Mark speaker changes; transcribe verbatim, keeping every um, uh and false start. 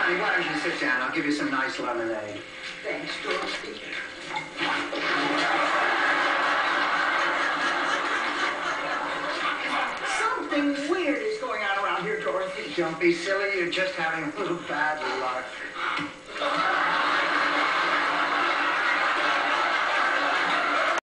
Speaker 1: Honey, why don't you sit down? I'll give you some nice lemonade.
Speaker 2: Thanks, Dorothy. Something weird is going on around here, Dorothy.
Speaker 1: Don't be silly. You're just having a little bad luck.